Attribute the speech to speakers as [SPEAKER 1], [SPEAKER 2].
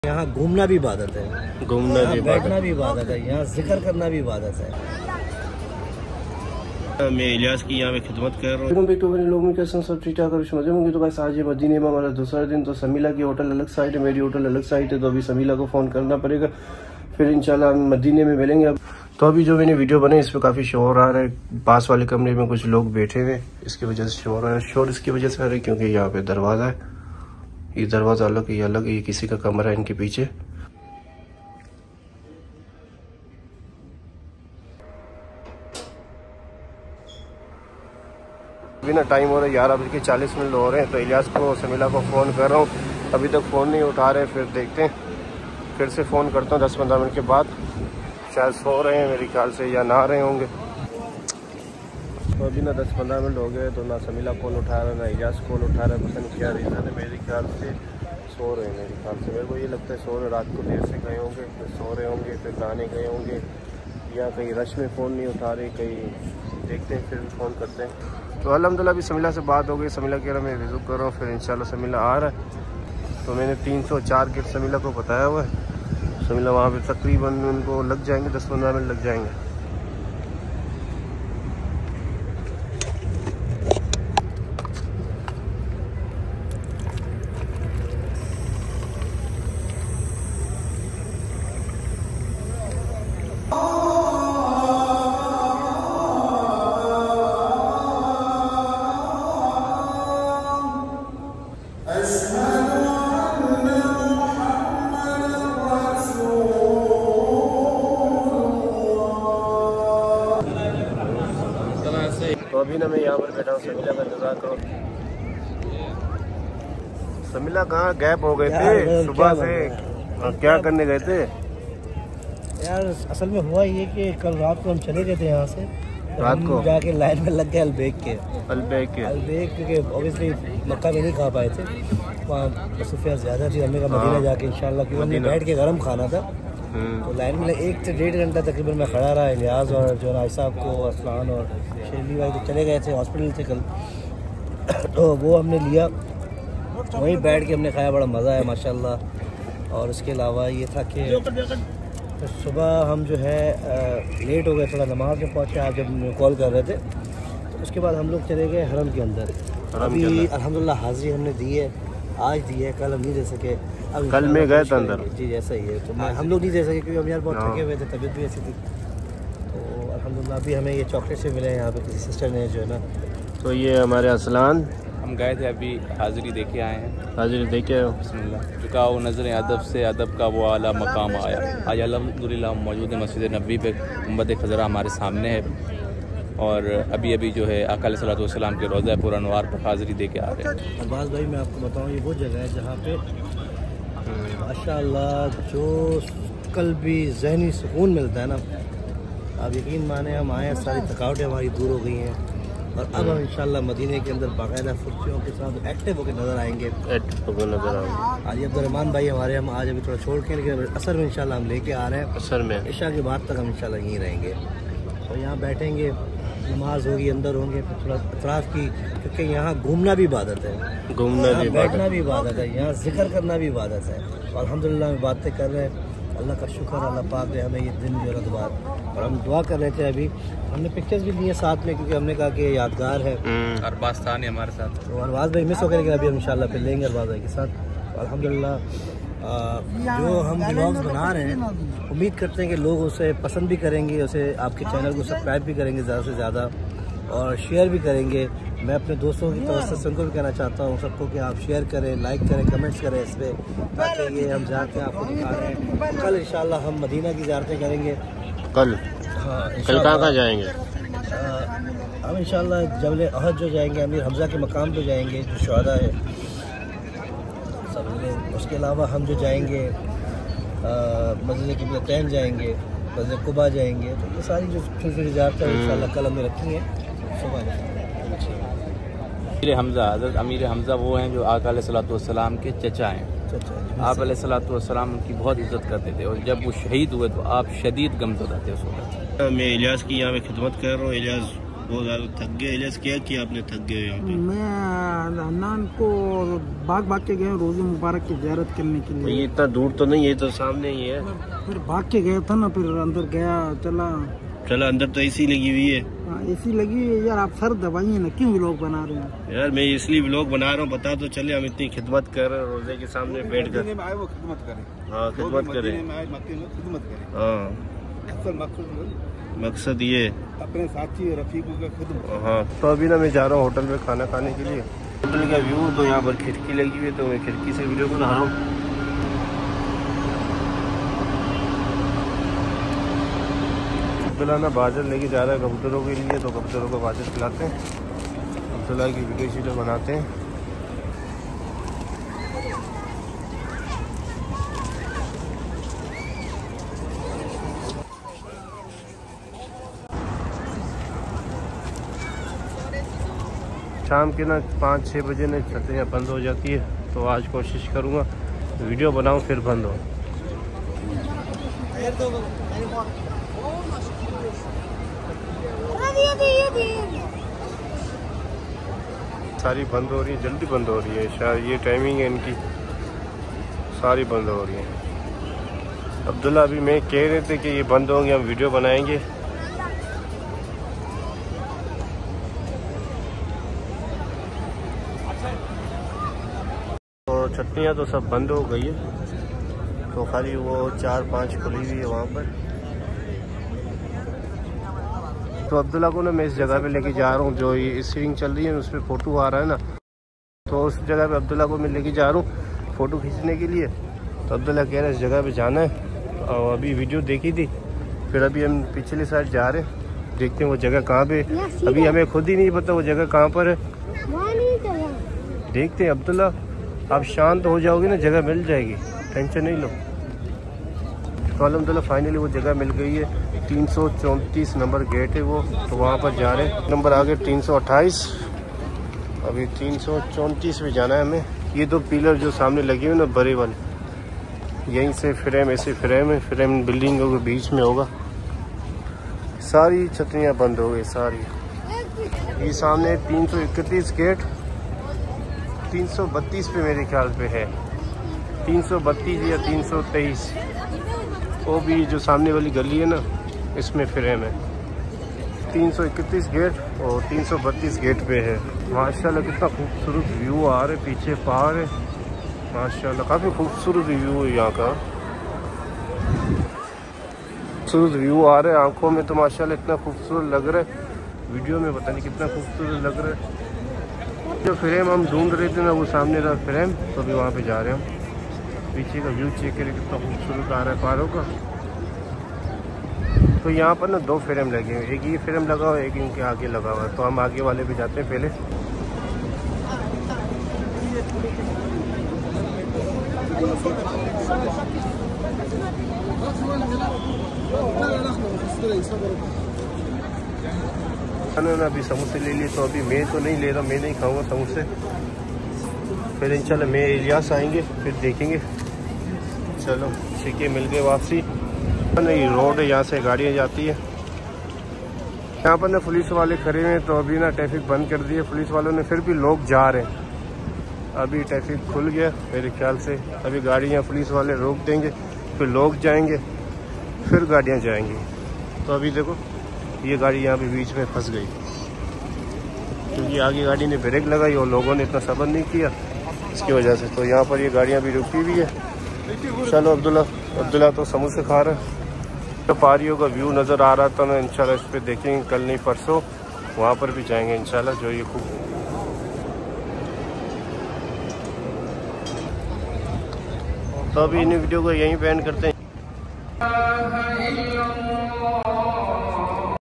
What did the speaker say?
[SPEAKER 1] यहाँ घूमना भी इबादत है,
[SPEAKER 2] घूमना भी
[SPEAKER 1] बैठना भी इबादत है, यहाँ जिक्र करना भी इबादत है।
[SPEAKER 2] मैं इलियास की यहाँ पे खिदमत कर रहा हूँ।
[SPEAKER 3] लोग में कैसे सब ठीक ठाक मजे होंगे। तो भाई आज ये मदीने में हमारा दूसरा दिन, तो समीला की होटल अलग साइड है, मेरी होटल अलग साइड है, तो अभी समीला को फ़ोन करना पड़ेगा, फिर इंशाल्लाह हम मदीने में मिलेंगे। अब तो अभी जो मैंने वीडियो बनाई इस पर काफ़ी शोर आ रहा है, पास वाले कमरे में कुछ लोग बैठे हुए, इसकी वजह से शोर आ रहा है। शोर इसकी वजह से आ रहा है क्योंकि यहाँ पे दरवाज़ा है, ये दरवाज़ा अलग है, ये अलग है, ये किसी का कमरा है इनके पीछे। अभी ना टाइम हो रहा है 11:40 हो रहे हैं, तो इलियास को समीला को फ़ोन कर रहा हूँ, अभी तक फ़ोन नहीं उठा रहे। फिर देखते हैं, फिर से फ़ोन करता हूँ 10-15 मिनट के बाद। शायद सो रहे हैं मेरे ख्याल से या नहा रहे होंगे। तो अभी ना 10-15 मिनट हो गए, तो ना समीला कॉल उठा रहा है ना इलियास कॉल उठा रहा है, पता नहीं क्या रीज़न है। मेरे ख्याल से सो रहे हैं, मेरे ख्याल से मेरे को ये लगता है सो रहे, रात को देर से गए होंगे, फिर सो रहे होंगे, फिर नहाने गए होंगे, या कहीं रश में फ़ोन नहीं उठा रहे, कहीं देखते हैं फिर फ़ोन करते हैं। तो अल्हम्दुलिल्लाह अभी समीला से बात हो गई, समीला कह रहा मैं रिज़्व कर रहा हूँ, फिर इंशाल्लाह समीला आ रहा है। तो मैंने 304 किट समीला को बताया हुआ है, समीला वहाँ पे तकरीबन उनको लग जाएंगे 10-15 मिनट लग जाएंगे। तो अभी ना मैं यहाँ पर बैठा हूँ, समीला का इंतजार करो। समीला कहाँ गैप हो गए थे सुबह से, क्या करने गए थे
[SPEAKER 1] यार? असल में हुआ ये कि कल रात को हम चले गए थे यहाँ से, तो
[SPEAKER 3] रात को
[SPEAKER 1] जाके लाइन में लग गए अलबेग के क्योंकि ऑब्वियसली मक्का में नहीं खा पाए थे, वहाँ मसरूफियत ज़्यादा थी। हमने कहा मदीना जाके इंशाल्लाह, क्योंकि हमने बैठ के गर्म खाना था, तो लाइन में 1 से 1.5 घंटा तकरीबन मैं खड़ा रहा। इलियास और जो राय साहब को, असलान और शेरली भाई तो चले गए थे हॉस्पिटल से कल, तो वो हमने लिया, वहीं बैठ के हमने खाया, बड़ा मज़ा है माशाल्लाह। और उसके अलावा ये था कि तो सुबह हम जो है लेट हो गए थोड़ा, नमाज में पहुँचे आप जब कॉल कर रहे थे, तो उसके बाद हम लोग चले गए हरम के अंदर। अभी अल्हम्दुलिल्लाह हाज़िरी हमने दी है, आज दी है, कल हम नहीं दे सके। अब
[SPEAKER 3] कल मैं गया था अंदर
[SPEAKER 1] जी, ऐसा ही है, तो हम लोग नहीं दे सके क्योंकि हम यार बहुत थके हुए थे, तबीयत भी ऐसी थी। तो अल्हम्दुलिल्लाह अभी हमें ये चॉकलेट से मिले हैं यहाँ पे किसी सिस्टर ने जो है ना। तो ये हमारे असलान,
[SPEAKER 4] हम गए थे अभी हाज़िरी देके आए हैं।
[SPEAKER 3] हाजिरी देखे हो?
[SPEAKER 4] बिस्मिल्लाह। चुका वो नज़र अदब से अदब का वो आला मकाम आया। आज अल्हम्दुलिल्लाह मौजूद है मस्जिद नबी पे, गुंबद खज़रा हमारे सामने है, और अभी अभी जो है आका अलैहिस्सलातु वस्सलाम के रोज़ा पुर अनवार पर हाज़िरी दे के आ रहे हैं।
[SPEAKER 1] अब्बास भाई मैं आपको बताऊँ, ये वो जगह है जहाँ पे माशाअल्लाह जो कल्बी ज़हनी सुकून मिलता है ना, आप यकीन माने हम आए, सारी थकावटें हमारी दूर हो गई हैं, और अब हम इंशाल्लाह मदीने के अंदर बाकायदा फुर्तियों के साथ एक्टिव होकर नज़र आएंगे। आज अब्दुर्रहमान भाई हमारे, हम आज अभी थोड़ा छोड़ के, लेकिन असर में इंशाल्लाह हम लेके आ रहे हैं, असर में इशा के बाद तक हम इंशाल्लाह यहीं रहेंगे, और यहाँ बैठेंगे, नमाज होगी, अंदर होंगे, फिर थोड़ा अतराफ़ की, क्योंकि यहाँ घूमना भी इबादत है, घूमना भी, बैठना भी इबादत है, यहाँ जिक्र करना भी इबादत है। और अल्हम्दुलिल्लाह हम बातें कर रहे हैं, अल्लाह का शुक्र, अल्लाह पाक ने हमें ये दिन जो है दोबारा, और हम दुआ कर रहे थे। अभी हमने पिक्चर्स भी लिए साथ में, क्योंकि हमने कहा कि यादगार है।
[SPEAKER 4] अरबाज था नहीं हमारे साथ,
[SPEAKER 1] तो अरबाज भाई मिस हो गए, लेकिन अभी हम इंशाल्लाह फिर लेंगे अरबाज भाई के साथ। अल्हम्दुलिल्लाह जो हम व्लॉग्स बना रहे हैं, उम्मीद करते हैं कि लोग उसे पसंद भी करेंगे, उसे आपके चैनल को सब्सक्राइब भी करेंगे ज़्यादा से ज़्यादा, और शेयर भी करेंगे। मैं अपने दोस्तों की तरफ से उनको भी कहना चाहता हूँ सबको कि आप शेयर करें, लाइक करें, कमेंट्स करें इस पर, ताकि ये हम जाके आपको दिखा रहे हैं। कल इंशाल्लाह हम मदीना की ज़ियारतें करेंगे।
[SPEAKER 3] कल?
[SPEAKER 1] हाँ,
[SPEAKER 3] कल कहाँ जाएंगे?
[SPEAKER 1] हम इंशाल्लाह जबल अहद जो जाएंगे, अमीर हमज़ा के मकाम पे जाएंगे जो शुहदा है सब लोग। उसके अलावा हम जो जाएंगे मस्जिद क़िबलतैन जाएंगे, मस्जिद कुबा जाएंगे, तो ये सारी जो छोटी छोटी ज़ियारतें इंशाल्लाह कल हमने रखी हैं सुबह।
[SPEAKER 4] अमीर हमज़ा, हज़रत अमीर हमज़ा वो हैं जो आका अलैहिस्सलातु वस्सलाम के चचा हैं। आप अलैहिस्सलातु वस्सलाम उनकी बहुत इज़्ज़त करते थे, और जब वो शहीद हुए तो आप शदीद गमज़दा थे उस वक्त।
[SPEAKER 2] मैं इलियास की यहाँ पे खिदमत कर रहा हूँ। इलियास बहुत ज़्यादा थक गए इलियास? क्या किया आपने, थक गए यहाँ पे?
[SPEAKER 5] मैं हन्नान को भाग के गया रोज़े मुबारक की ज़ियारत करने के लिए।
[SPEAKER 3] ये इतना दूर तो नहीं है, तो सामने ही है।
[SPEAKER 5] फिर भाग के गया था ना, फिर अंदर गया
[SPEAKER 2] चला अंदर तो एसी लगी हुई है।
[SPEAKER 5] एसी लगी है यार। आप सर दबाइए ना, क्यों व्लॉग बना रहे हैं
[SPEAKER 2] यार? मैं इसलिए व्लॉग बना रहा हूँ, बता तो चले हम इतनी खिदमत कर रहे हैं रोजे के सामने बैठ कर। हाँ खिदमत करें, हाँ मकसद ये
[SPEAKER 5] अपने साथी रफीकों का खिदमत।
[SPEAKER 3] हाँ। तो अभी ना मैं जा रहा हूँ होटल में खाना खाने के लिए। होटल का व्यू तो यहाँ पर खिड़की लगी हुई है, तो मैं खिड़की से वीडियो बना रहा हूँ। अब्दुल्ला ना बाजर लेके जा रहा है कबूतरों के लिए, तो कबूतरों को बाजर खिलाते हैं, अब्दुल्ला की वीडियो बनाते हैं। शाम के ना 5-6 बजे ना छतरियाँ बंद हो जाती है, तो आज कोशिश करूँगा वीडियो बनाऊँ फिर बंद हो। सारी बंद हो रही है, जल्दी बंद हो रही है, शायद ये टाइमिंग है इनकी, सारी बंद हो रही है। अब्दुल्ला अभी मैं कह रहे थे कि ये बंद होंगे, हम वीडियो बनाएंगे। तो छतरियाँ तो सब बंद हो गई है, तो खाली वो 4-5 खुली हुई है वहाँ पर। तो अब्दुल्ला को ना मैं इस जगह पे लेके जा रहा हूँ, जो ये स्विंग चल रही है उस पर फ़ोटो आ रहा है ना, तो उस जगह पे अब्दुल्ला को मैं लेके जा रहा हूँ फ़ोटो खींचने के लिए। तो अब्दुल्ला कह रहा है इस जगह पे जाना है, और अभी वीडियो देखी थी, फिर अभी हम पिछले साइड जा रहे हैं, देखते हैं वो जगह कहाँ पे। अभी हमें खुद ही नहीं पता वो जगह कहाँ पर है, देखते हैं। अब्दुल्ला आप शांत हो जाओगे ना, जगह मिल जाएगी, टेंशन नहीं लो। तो अल्हम्दुलिल्लाह फाइनली वो जगह मिल गई है, 334 नंबर गेट है वो, तो वहाँ पर जा रहे हैं। नंबर आगे 328, अभी 334 में जाना है हमें। ये दो पिलर जो सामने लगे हुए ना बड़े वाले, यहीं से फ्रेम, ऐसे फ्रेम है, फ्रेम बिल्डिंगों के बीच में होगा। सारी छतरियाँ बंद हो गई सारी। ये सामने 331 गेट, 332 पे मेरे ख्याल पे है, 332 या 323। वो भी जो सामने वाली गली है ना, इसमें फ्रेम है। 331 गेट और 332 गेट पे है। माशाल्लाह कितना खूबसूरत व्यू आ रहा है, पीछे पहाड़ है, माशाल्लाह काफ़ी खूबसूरत व्यू है यहाँ का। खूबसूरत व्यू आ रहा है आंखों में, तो माशाल्लाह इतना खूबसूरत लग रहा है, वीडियो में पता नहीं कितना खूबसूरत लग रहा है। जो फ्रेम हम ढूंढ रहे थे ना, वो सामने रहा फ्रेम, तो अभी वहाँ पे जा रहे हैं हम। पीछे का व्यू चेक करें कितना खूबसूरत आ रहा है पहाड़ों का। तो यहाँ पर ना 2 फ्रेम लगे हुए, एक ये फ्रेम लगा हुआ है, एक इनके आगे लगा हुआ है। तो हम आगे वाले पे जाते हैं पहले। मैंने अभी समोसे ले लिए, तो अभी मैं तो नहीं ले रहा, मैं नहीं खाऊंगा समोसे। फिर इंशाल्लाह मैं इलियास आएंगे, फिर देखेंगे। चलो ठीक है, मिल गए वापसी। नहीं रोड है, यहाँ से गाड़ियाँ जाती है। यहाँ पर ना पुलिस वाले खड़े हैं, तो अभी ना ट्रैफिक बंद कर दिए पुलिस वालों ने, फिर भी लोग जा रहे हैं। अभी ट्रैफिक खुल गया मेरे ख्याल से, अभी गाड़ियाँ पुलिस वाले रोक देंगे, फिर लोग जाएंगे, फिर गाड़ियाँ जाएंगी। तो अभी देखो ये गाड़ी यहाँ पे बीच में फंस गई, क्योंकि आगे गाड़ी ने ब्रेक लगाई और लोगों ने इतना सब्र नहीं किया, इसकी वजह से। तो यहाँ पर ये गाड़ियाँ भी रुकी हुई है। चलो अब्दुल्ला तो समोसे खा रहे हैं। तो पहाड़ियों का व्यू नज़र आ रहा था ना, इंशाल्लाह इस पर देखेंगे, कल नहीं परसों वहाँ पर भी जाएंगे इंशाल्लाह। जो ये खूब तो अभी इन वीडियो को यहीं पे एंड करते हैं।